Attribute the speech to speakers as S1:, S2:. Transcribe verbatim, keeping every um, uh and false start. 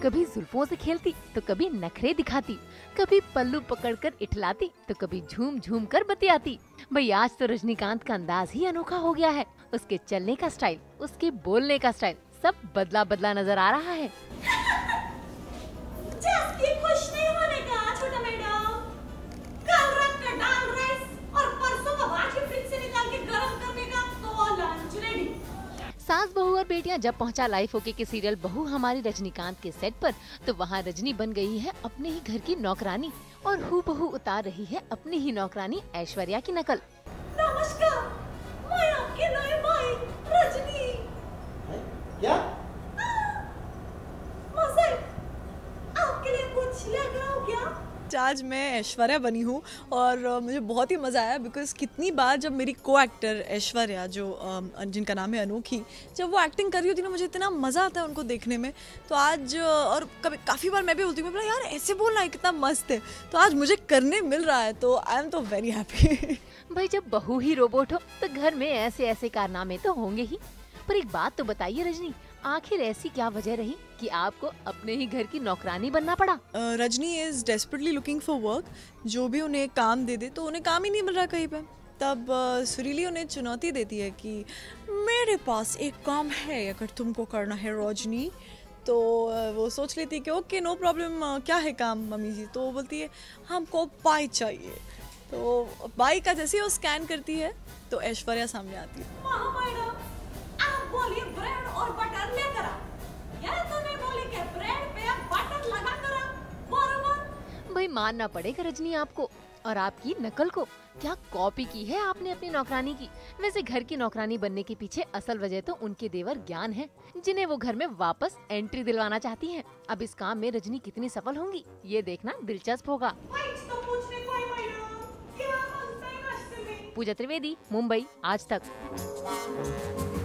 S1: कभी जुल्फों से खेलती तो कभी नखरे दिखाती, कभी पल्लू पकड़कर इठलाती तो कभी झूम झूम कर बतियाती। भाई आज तो रजनीकांत का अंदाज ही अनोखा हो गया है। उसके चलने का स्टाइल, उसके बोलने का स्टाइल सब बदला बदला नजर आ रहा है।
S2: खुश नहीं होने का छोटा मैडम, कल रात का दाल राइस और परसों का बाटी फ्रिज से निकाल के गरम करने का तो लंच रेडी।
S1: सास बहू और बेटियां जब पहुंचा लाइफ ओके के सीरियल बहू हमारी रजनीकांत के सेट पर, तो वहां रजनी बन गई है अपने ही घर की नौकरानी और हूबहू उतार रही है अपनी ही नौकरानी ऐश्वर्या की नकल।
S2: नमस्कार, मैं आपकी नई माई रजनी।
S3: क्या?
S2: मजे आपके लिए कुछ लेकर आऊं क्या?
S4: आज मैं ऐश्वर्या बनी हूँ और मुझे बहुत ही मज़ा आया बिकॉज कितनी बार जब मेरी को एक्टर ऐश्वर्या जो जिनका नाम है अनोखी, जब वो एक्टिंग कर रही होती है ना, मुझे इतना मज़ा आता है उनको देखने में। तो आज और कभी काफ़ी बार मैं भी बोलती हूँ, मैं बोला यार ऐसे बोलना है कितना मस्त है, तो आज मुझे करने मिल रहा है, तो आई एम तो वेरी हैप्पी।
S1: भाई जब बहू ही रोबोट हो तो घर में ऐसे ऐसे कारनामे तो होंगे ही। पर एक बात तो बताइए रजनी, आखिर ऐसी क्या वजह रही कि आपको अपने ही घर की नौकरानी बनना पड़ा?
S4: Rajni is desperately looking for work. जो भी उन्हें काम दे दे तो उन्हें काम ही नहीं मिल रहा कहीं पे। तब uh, सुरीली उन्हें चुनौती देती है कि मेरे पास एक काम है अगर तुमको करना है रजनी। तो uh, वो सोच लेती है कि ओके नो प्रॉब्लम, क्या है काम मम्मी जी? तो वो बोलती है हमको पाई चाहिए। तो बाई का जैसे ही वो स्कैन करती है तो ऐश्वर्या सामने आती है।
S2: आप बोलिए ब्रेड और बटर लेकर आ, या तो नहीं बोली कि ब्रेड पे बटर लगा कर आ, बराबर?
S1: भाई मानना पड़ेगा रजनी आपको और आपकी नकल को। क्या कॉपी की है आपने अपनी नौकरानी की। वैसे घर की नौकरानी बनने के पीछे असल वजह तो उनके देवर ज्ञान है, जिन्हें वो घर में वापस एंट्री दिलवाना चाहती हैं। अब इस काम में रजनी कितनी सफल होंगी ये देखना दिलचस्प होगा। पूजा त्रिवेदी, मुंबई, आज तक।